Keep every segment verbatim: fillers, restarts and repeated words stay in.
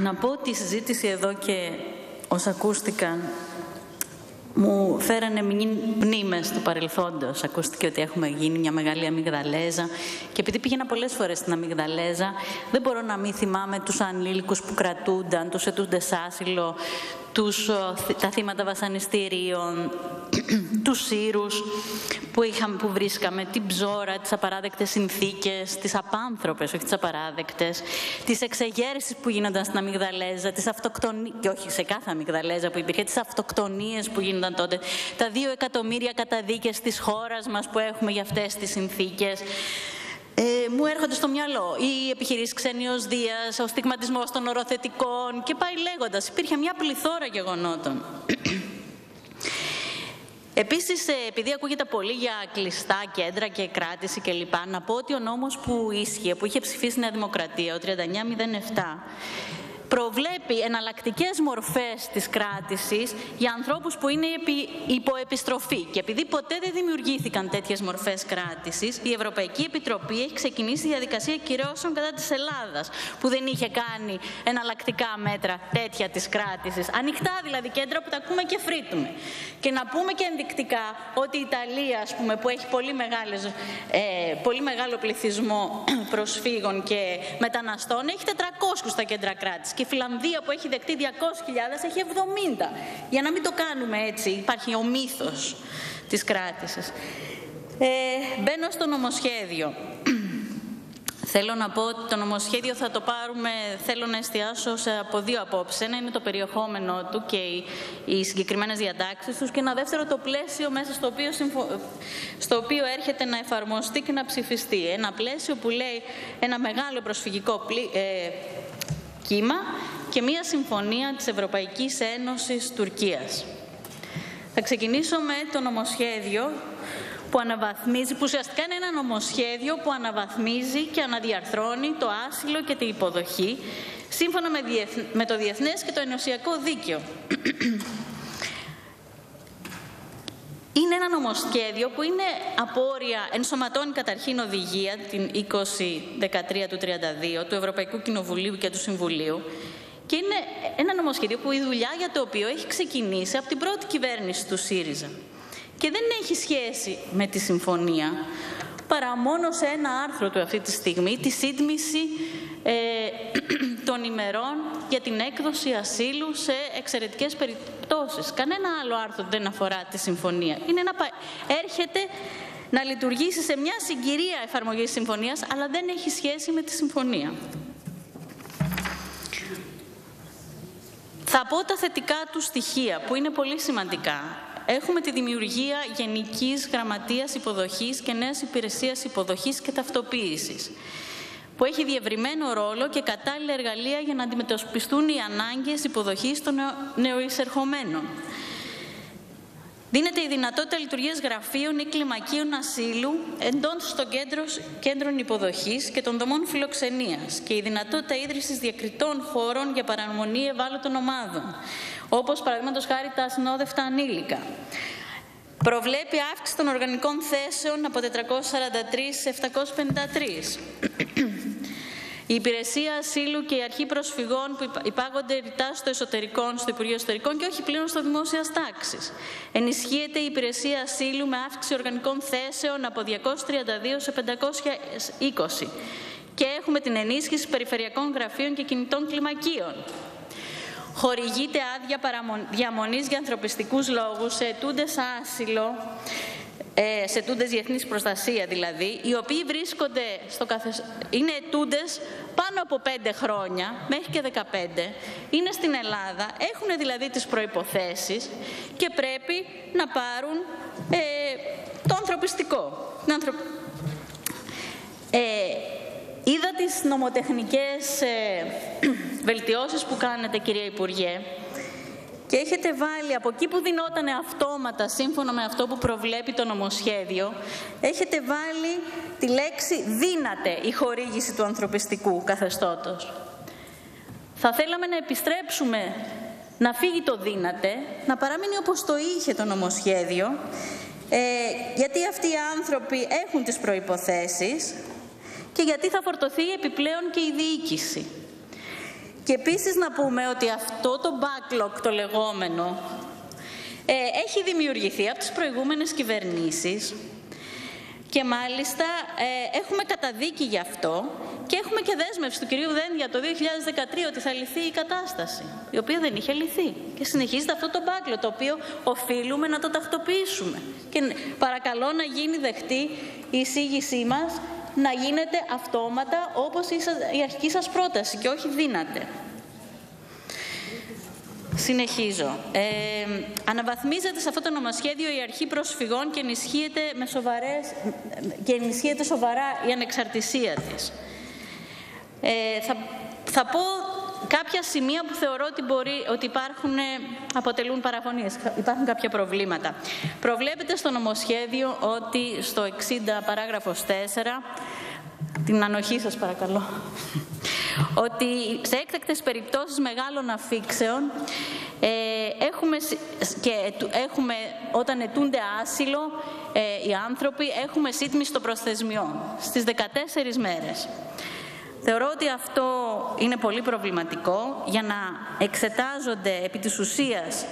να πω ότι η συζήτηση εδώ και όσα ακούστηκαν μου φέρανε μνήμες του παρελθόντος. Ακούστηκε ότι έχουμε γίνει μια μεγάλη αμυγδαλέζα και επειδή πήγαινα πολλές φορές στην αμυγδαλέζα δεν μπορώ να μην θυμάμαι τους ανήλικους που κρατούνταν, τους ετούντες άσυλο, τους, τα θύματα βασανιστήριων, τους σύρους που, είχαμε, που βρίσκαμε, την ψώρα, τις απαράδεκτες συνθήκες, τις απάνθρωπες, όχι τις απαράδεκτες, τις εξεγέρσεις που γίνονταν στην αμυγδαλέζα, τις αυτοκτονίες, και όχι σε κάθε αμυγδαλέζα που υπήρχε, τις αυτοκτονίες που γίνονταν τότε, τα δύο εκατομμύρια καταδίκες της χώρας μας που έχουμε για αυτές τις συνθήκες. Ε, μου έρχονται στο μυαλό οι επιχειρήσεις ξένιος Δίας, ο στιγματισμός των οροθετικών και πάει λέγοντας. Υπήρχε μια πληθώρα γεγονότων. Επίσης, επειδή ακούγεται πολύ για κλειστά κέντρα και κράτηση κλπ, να πω ότι ο νόμος που ίσχυε, που είχε ψηφίσει η Νέα Δημοκρατία, ο τριάντα εννιά μηδέν επτά, προβλέπει εναλλακτικές μορφές της κράτησης για ανθρώπους που είναι υπό επιστροφή. Και επειδή ποτέ δεν δημιουργήθηκαν τέτοιες μορφές κράτησης, η Ευρωπαϊκή Επιτροπή έχει ξεκινήσει διαδικασία κυρώσεων κατά της Ελλάδας, που δεν είχε κάνει εναλλακτικά μέτρα τέτοια της κράτησης. Ανοιχτά δηλαδή κέντρα που τα ακούμε και φρύτουμε. Και να πούμε και ενδεικτικά ότι η Ιταλία, ας πούμε, που έχει πολύ, μεγάλες, ε, πολύ μεγάλο πληθυσμό προσφύγων και μεταναστών, έχει τετρακόσια στα κέντρα κράτησης. Η Φιλανδία που έχει δεκτεί διακόσιες χιλιάδες έχει εβδομήντα. Για να μην το κάνουμε έτσι, υπάρχει ο μύθος της κράτησης. Ε, μπαίνω στο νομοσχέδιο. Θέλω να πω ότι το νομοσχέδιο θα το πάρουμε, θέλω να εστιάσω σε, από δύο απόψεις. Ένα είναι το περιεχόμενό του και οι, οι συγκεκριμένες διατάξεις τους και ένα δεύτερο το πλαίσιο μέσα στο οποίο, συμφω... στο οποίο έρχεται να εφαρμοστεί και να ψηφιστεί. Ένα πλαίσιο που λέει ένα μεγάλο προσφυγικό πλή... ε, κύμα και μία συμφωνία της Ευρωπαϊκής Ένωσης Τουρκίας. Θα ξεκινήσω με το νομοσχέδιο που αναβαθμίζει, που ουσιαστικά είναι ένα νομοσχέδιο που αναβαθμίζει και αναδιαρθρώνει το άσυλο και την υποδοχή σύμφωνα με, διεθ... με το διεθνές και το ενωσιακό δίκαιο. Είναι ένα νομοσχέδιο που είναι απόρρια, ενσωματώνει καταρχήν οδηγία, την είκοσι δεκατρία του τριάντα δύο, του Ευρωπαϊκού Κοινοβουλίου και του Συμβουλίου, και είναι ένα νομοσχέδιο που η δουλειά για το οποίο έχει ξεκινήσει από την πρώτη κυβέρνηση του ΣΥΡΙΖΑ. Και δεν έχει σχέση με τη συμφωνία, παρά μόνο σε ένα άρθρο του αυτή τη στιγμή, τη σύντμηση ε, των ημερών για την έκδοση ασύλου σε εξαιρετικές περιπτώσεις. Κανένα άλλο άρθρο δεν αφορά τη συμφωνία. Είναι ένα, έρχεται να λειτουργήσει σε μια συγκυρία εφαρμογής συμφωνίας, αλλά δεν έχει σχέση με τη συμφωνία. Θα πω τα θετικά του στοιχεία, που είναι πολύ σημαντικά. Έχουμε τη δημιουργία Γενικής Γραμματείας Υποδοχής και Νέας Υπηρεσίας Υποδοχής και Ταυτοποίησης, που έχει διευρυμένο ρόλο και κατάλληλα εργαλεία για να αντιμετωπιστούν οι ανάγκες υποδοχής των νεοεισερχομένων. Δίνεται η δυνατότητα λειτουργίας γραφείων ή κλιμακίων ασύλου εντός των κέντρων υποδοχής και των δομών φιλοξενίας και η δυνατότητα ίδρυσης διακριτών χώρων για παραμονή ευάλωτων ομάδων, όπως παραδείγματος χάρη τα ασυνόδευτα ανήλικα. Προβλέπει αύξηση των οργανικών θέσεων από τετρακόσιες σαράντα τρεις σε επτακόσιες πενήντα τρεις. Η Υπηρεσία Ασύλου και η Αρχή Προσφυγών που υπάγονται ρητά στο εσωτερικό, στο Υπουργείο Εσωτερικών και όχι πλέον στο Δημόσιας Τάξης. Ενισχύεται η Υπηρεσία Ασύλου με αύξηση οργανικών θέσεων από διακόσιες τριάντα δύο σε πεντακόσιες είκοσι. Και έχουμε την ενίσχυση περιφερειακών γραφείων και κινητών κλιμακίων. Χορηγείται άδεια διαμονής για ανθρωπιστικούς λόγους σε αιτούντες άσυλο, σε αιτούντες διεθνής προστασία δηλαδή, οι οποίοι βρίσκονται στο καθεσ... είναι αιτούντες πάνω από πέντε χρόνια, μέχρι και δεκαπέντε, είναι στην Ελλάδα, έχουν δηλαδή τις προϋποθέσεις και πρέπει να πάρουν ε, το ανθρωπιστικό. Ανθρω... Ε, είδα τις νομοτεχνικές ε, βελτιώσεις που κάνετε, κυρία Υπουργέ, και έχετε βάλει από εκεί που δινόταν αυτόματα, σύμφωνα με αυτό που προβλέπει το νομοσχέδιο, έχετε βάλει τη λέξη «δύναται» η χορήγηση του ανθρωπιστικού καθεστώτος. Θα θέλαμε να επιστρέψουμε, να φύγει το «δύναται», να παραμείνει όπως το είχε το νομοσχέδιο, ε, γιατί αυτοί οι άνθρωποι έχουν τις προϋποθέσεις και γιατί θα φορτωθεί επιπλέον και η διοίκηση. Και επίσης να πούμε ότι αυτό το backlog το λεγόμενο ε, έχει δημιουργηθεί από τις προηγούμενες κυβερνήσεις και μάλιστα ε, έχουμε καταδίκη γι' αυτό και έχουμε και δέσμευση του κυρίου Δένδια το δύο χιλιάδες δεκατρία ότι θα λυθεί η κατάσταση, η οποία δεν είχε λυθεί. Και συνεχίζεται αυτό το backlog, το οποίο οφείλουμε να το τακτοποιήσουμε. Και παρακαλώ να γίνει δεκτή η εισήγησή μας, να γίνεται αυτόματα όπως η αρχική σας πρόταση και όχι δύναται. Συνεχίζω. Ε, αναβαθμίζεται σε αυτό το νομοσχέδιο η αρχή προσφυγών και ενισχύεται, με σοβαρές, και ενισχύεται σοβαρά η ανεξαρτησία της. Ε, θα, θα πω κάποια σημεία που θεωρώ ότι, μπορεί, ότι υπάρχουν, αποτελούν παραφωνίες, υπάρχουν κάποια προβλήματα. Προβλέπεται στο νομοσχέδιο ότι στο εξήντα παράγραφος τέσσερα, την ανοχή σας παρακαλώ, ότι σε έκτακτες περιπτώσεις μεγάλων αφήξεων ε, έχουμε, και έχουμε, όταν αιτούνται άσυλο ε, οι άνθρωποι, έχουμε σύντμηση των προθεσμιών στις δεκατέσσερις μέρες. Θεωρώ ότι αυτό είναι πολύ προβληματικό για να εξετάζονται επί της ουσίας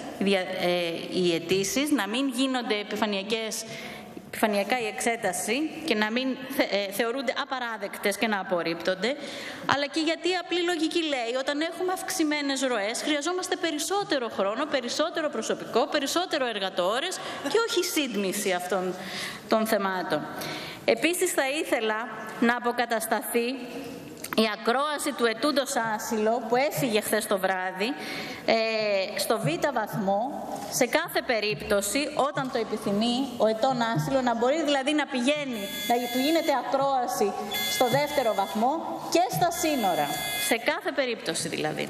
οι αιτήσεις, να μην γίνονται επιφανειακές επιφανειακά η εξέταση και να μην θε, θεωρούνται απαράδεκτες και να απορρίπτονται, αλλά και γιατί η απλή λογική λέει όταν έχουμε αυξημένες ροές χρειαζόμαστε περισσότερο χρόνο, περισσότερο προσωπικό, περισσότερο εργατόρες και όχι σύντμηση αυτών των θεμάτων. Επίσης θα ήθελα να αποκατασταθεί η ακρόαση του αιτούντος άσυλο που έφυγε χθες το βράδυ ε, στο β' βαθμό, σε κάθε περίπτωση όταν το επιθυμεί ο αιτών άσυλο, να μπορεί δηλαδή να πηγαίνει, να του γίνεται ακρόαση στο δεύτερο βαθμό και στα σύνορα, σε κάθε περίπτωση δηλαδή.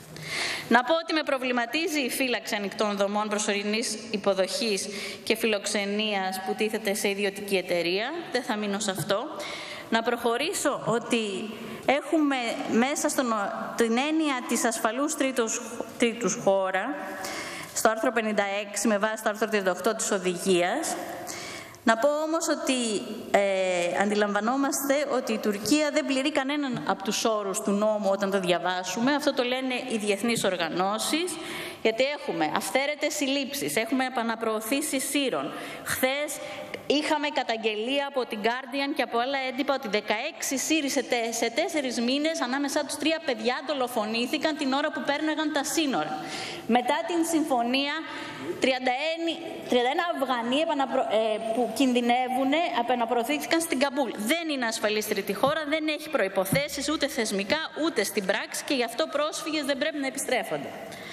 Να πω ότι με προβληματίζει η φύλαξη ανοιχτών δομών προσωρινής υποδοχής και φιλοξενίας που τίθεται σε ιδιωτική εταιρεία, δεν θα μείνω σε αυτό. Να προχωρήσω ότι έχουμε μέσα στον, την έννοια της ασφαλούς τρίτους, τρίτους χώρα, στο άρθρο πενήντα έξι με βάση το άρθρο τριάντα οκτώ της οδηγίας. Να πω όμως ότι ε, αντιλαμβανόμαστε ότι η Τουρκία δεν πληρεί κανέναν από τους όρους του νόμου όταν το διαβάσουμε. Αυτό το λένε οι διεθνείς οργανώσεις, γιατί έχουμε αυθαίρετες συλλήψεις, έχουμε επαναπροωθήσεις σύρων. Χθες είχαμε καταγγελία από την Guardian και από άλλα έντυπα ότι δεκαέξι Σύριοι σε τέσσερις μήνες, ανάμεσά τους τρία παιδιά, δολοφονήθηκαν την ώρα που πέρναγαν τα σύνορα. Μετά την συμφωνία, τριάντα ένα Αφγανοί επαναπρο... ε, που κινδυνεύουν επαναπροωθήθηκαν στην Καμπούλ. Δεν είναι ασφαλής τρίτη χώρα, δεν έχει προϋποθέσεις ούτε θεσμικά ούτε στην πράξη και γι' αυτό πρόσφυγες δεν πρέπει να επιστρέφονται.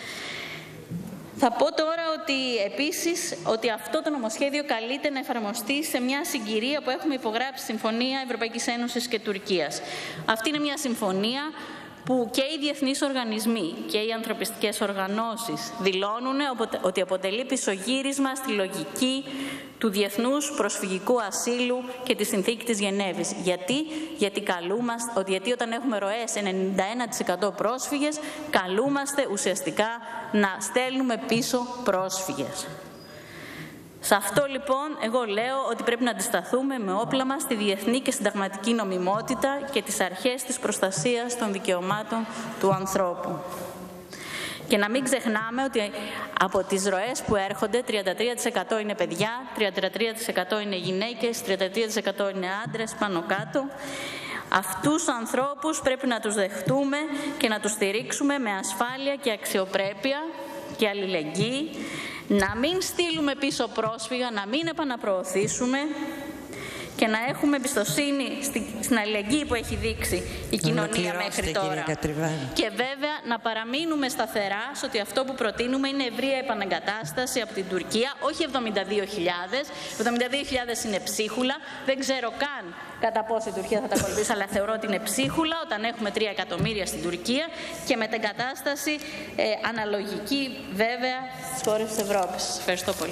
Θα πω τώρα ότι επίσης ότι αυτό το νομοσχέδιο καλείται να εφαρμοστεί σε μια συγκυρία που έχουμε υπογράψει Συμφωνία Ευρωπαϊκής Ένωσης και Τουρκίας. Αυτή είναι μια συμφωνία που και οι διεθνείς οργανισμοί και οι ανθρωπιστικές οργανώσεις δηλώνουν ότι αποτελεί πισωγύρισμα στη λογική του διεθνούς προσφυγικού ασύλου και τη συνθήκη της Γενέβης. Γιατί, γιατί, καλούμαστε, γιατί όταν έχουμε ροές ενενήντα ένα τοις εκατό πρόσφυγες, καλούμαστε ουσιαστικά να στέλνουμε πίσω πρόσφυγες. Σε αυτό λοιπόν εγώ λέω ότι πρέπει να αντισταθούμε με όπλα μας στη διεθνή και συνταγματική νομιμότητα και τις αρχές της προστασίας των δικαιωμάτων του ανθρώπου. Και να μην ξεχνάμε ότι από τις ροές που έρχονται, τριάντα τρία τοις εκατό είναι παιδιά, τριάντα τρία τοις εκατό είναι γυναίκες, τριάντα τρία τοις εκατό είναι άντρες, πάνω κάτω. Αυτούς τους ανθρώπους πρέπει να τους δεχτούμε και να τους στηρίξουμε με ασφάλεια και αξιοπρέπεια και αλληλεγγύη, να μην στείλουμε πίσω πρόσφυγα, να μην επαναπροωθήσουμε και να έχουμε εμπιστοσύνη στην αλληλεγγύη που έχει δείξει η κοινωνία μέχρι τώρα. Και βέβαια να παραμείνουμε σταθερά στο ότι αυτό που προτείνουμε είναι ευρεία επανεγκατάσταση από την Τουρκία, όχι εβδομήντα δύο χιλιάδες. εβδομήντα δύο χιλιάδες είναι ψίχουλα, δεν ξέρω καν κατά πόσο η Τουρκία θα τα ακολουθήσει, αλλά θεωρώ ότι είναι ψίχουλα όταν έχουμε τρία εκατομμύρια στην Τουρκία και μετεγκατάσταση ε, αναλογική βέβαια στις χώρες της Ευρώπης. Σας ευχαριστώ πολύ.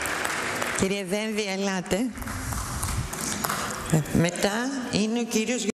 Κύριε Δένδη, ελάτε. Μετά είναι ο κύριος